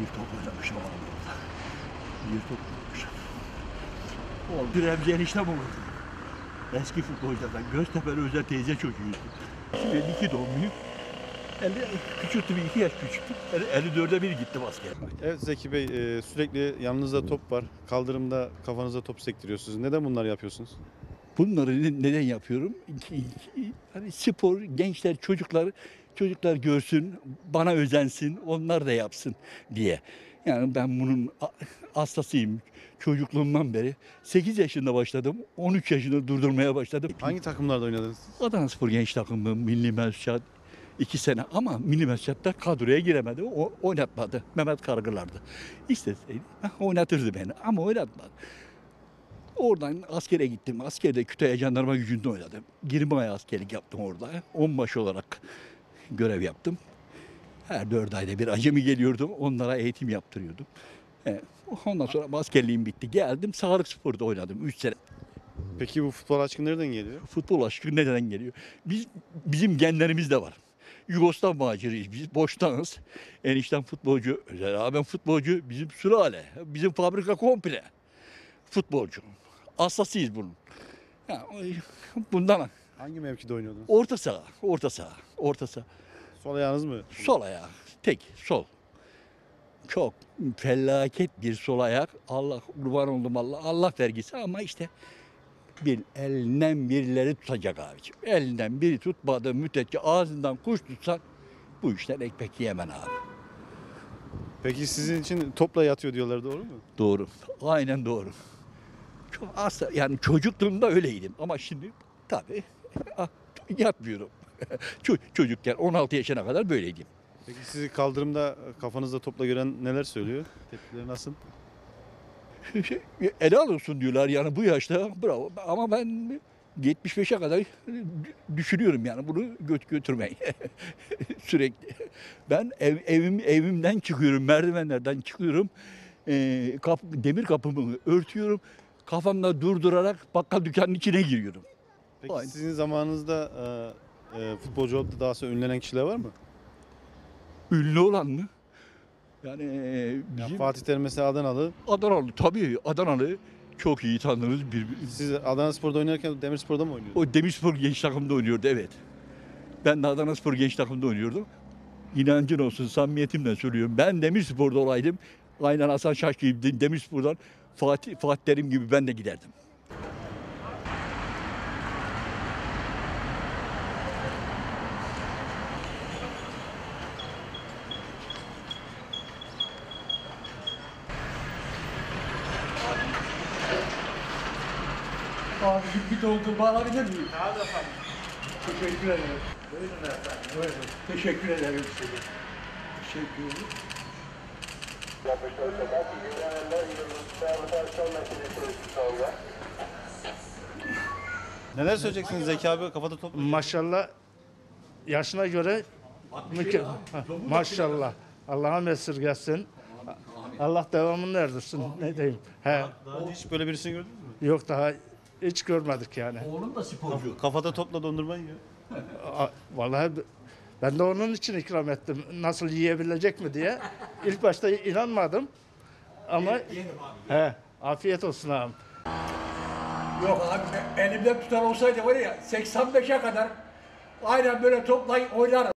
top oynamışım abi orada. Bir top oynamışım. Oldu. Remzi eniştem olurdu. Eski futbolculardan Göztepe'li Özel teyze çocuğuydu. 52 doğumluyum. Küçülttüm, 2 yaş küçüktüm. 54'e bir gittim askere. Evet Zeki Bey, sürekli yanınızda top var. Kaldırımda kafanıza top sektiriyorsunuz. Neden bunları yapıyorsunuz? Bunları neden yapıyorum? Hani spor, gençler, çocuklar görsün, bana özensin, onlar da yapsın diye. Yani ben bunun hastasıyım. Çocukluğumdan beri 8 yaşında başladım, 13 yaşında durdurmaya başladım. Hangi takımlarda oynadınız? Adanaspor genç takımı, Milli Mesut 2 sene ama Milli Mesut'ta kadroya giremedi. O oynatmadı. Mehmet Kargılar'dı. İsteseydi oynatırdı beni ama oynatmadı. Oradan askere gittim. Askerde Kütahya Jandarma Gücü'nde oynadım. 20 ay askerlik yaptım orada. Onbaşı olarak görev yaptım. Her 4 ayda bir acemi geliyordum. Onlara eğitim yaptırıyordum. Ondan sonra askerliğim bitti. Geldim Sağlık Spor'da oynadım 3 sene. Peki bu futbol aşkı nereden geliyor? Futbol aşkı neden geliyor? Bizim genlerimiz de var. Yugoslav macirayız biz. Boştanız. Enişten futbolcu. Özel abim futbolcu. Bizim sülale. Bizim fabrika komple. Futbolcu. Hastasıyız bunun. Ya, bundan Hangi mevkide oynuyordunuz? orta saha, orta saha, orta saha. Sol ayağınız mı? Sol ayağı, tek, sol. Çok felaket bir sol ayak. Allah kurban oldum Allah vergisi ama işte bir elinden birileri tutacak abiciğim. Elinden biri tutmadığı müddetçe ağzından kuş tutsan bu işten ekmek yiyemem abi. Peki sizin için topla yatıyor diyorlar, doğru mu? Doğru. Aynen doğru. Çok yani çocukluğumda öyleydim ama şimdi tabii yapmıyorum. Çocukken 16 yaşına kadar böyleydim. Peki sizi kaldırımda kafanızda topla gören neler söylüyor? Tepkileri nasıl? Ele alıyorsun diyorlar yani bu yaşta bravo ama ben 75'e kadar düşünüyorum yani bunu götürmeyi sürekli. Ben evimden çıkıyorum, merdivenlerden çıkıyorum, demir kapımı örtüyorum, kafamda durdurarak bakkal dükkanının içine giriyorum. Peki Aynen. sizin zamanınızda futbolcu olup da daha sonra ünlenen kişiler var mı? Ünlü olan mı? Yani Ya Fatih Terim mesela Adanalı. Adanalı tabii Adanalı çok iyi tanırız. Siz Adanaspor'da oynarken Demirspor'da mı oynuyordunuz? O Demirspor genç takımda oynuyordu evet. Ben de Adanaspor genç takımda oynuyordum. İnancın olsun samimiyetimle söylüyorum. Ben Demirspor'da olaydım. Aynen Hasan Şaş gibi Demirspor'dan Fatih Terim gibi ben de giderdim. Abi bir doldurma alabilir miyim? Hadi efendim. Teşekkür ederim. Buyurun efendim. Buyurun. Teşekkür ederim size. Teşekkür ederim. Neler söyleyeceksiniz Zeki abi, kafada top? Maşallah yaşına göre maşallah. Allah'a esirgesin. Allah devamını erdirsin. Ne diyeyim? Daha hiç böyle birisini gördünüz mü? Yok daha hiç görmedik yani. Oğlum da sporcu. Kafada topla dondurma yiyor. Vallahi ben de onun için ikram ettim. Nasıl yiyebilecek mi diye. İlk başta inanmadım. Ama afiyet olsun ağam. Yok abi elimden tutan olsaydı var ya 85'e kadar aynen böyle toplayıp oynarım.